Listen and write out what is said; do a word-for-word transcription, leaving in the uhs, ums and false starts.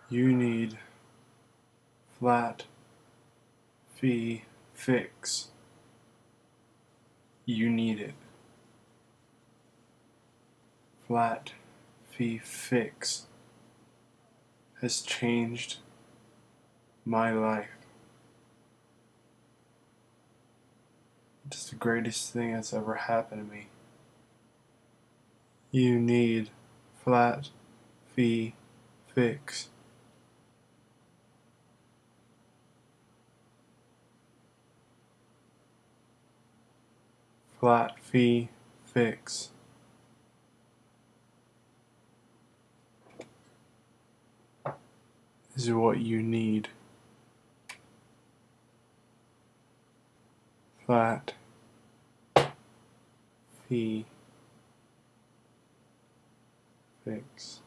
You need flat fee fix. You need it. Flat fee fix has changed my life. It's the greatest thing that's ever happened to me. You need flat fee fix. Flat fee fix. Is what you need. Flat fee fix.